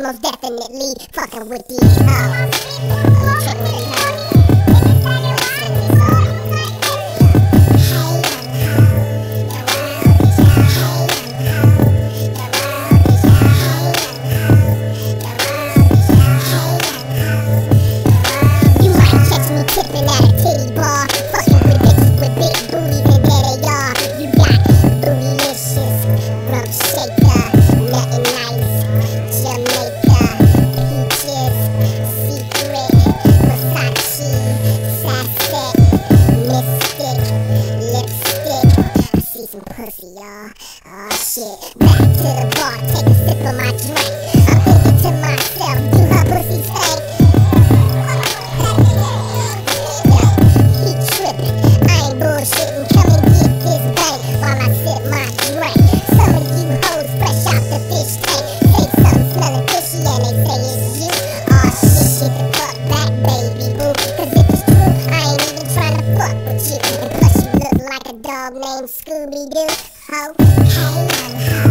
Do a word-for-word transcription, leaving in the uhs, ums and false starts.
most definitely fucking with these hoes. You tripping with these hoes? Tipping at a titty bar, fucking with bitches with big booties, and there they are. You got bootylicious, rump shaker, nothing nice, Jamaica, peaches, secret, Versace, Sassette, mystic, lipstick. I see some pussy, y'all. Oh shit. Back to the bar, take a sip of my drink. I'm thinking to myself, do her pussy stink? Bullshitting, come and get this bank while I sip my drink. Some of you hoes fresh out the fish tank say something smelling fishy and they say it's you. Aw shit, get the fuck back, baby boo. Cause if it's true, I ain't even trying to fuck with you. And plus you look like a dog named Scooby-Doo. Ho, hey, I'm